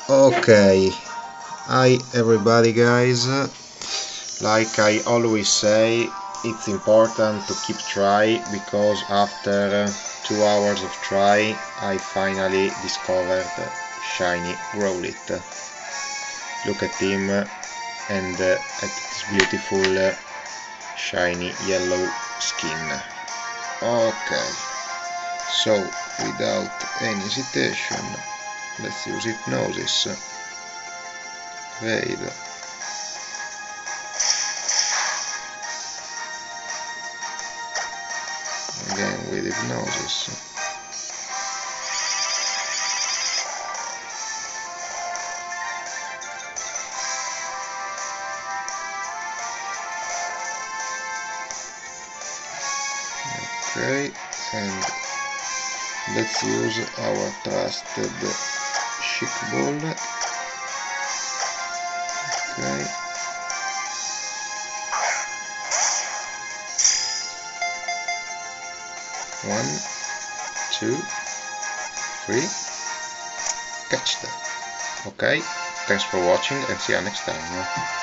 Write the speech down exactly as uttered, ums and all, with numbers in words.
Okay, hi everybody guys. Like I always say, it's important to keep try, because after two hours of try I finally discovered shiny growlithe. Look at him and at his beautiful shiny yellow skin. Okay, so without any hesitation, let's use hypnosis. Raid. Again with hypnosis. Okay, and let's use our trusted chic ball. Okay. One, two, three. Catch that. Okay, thanks for watching and see you next time.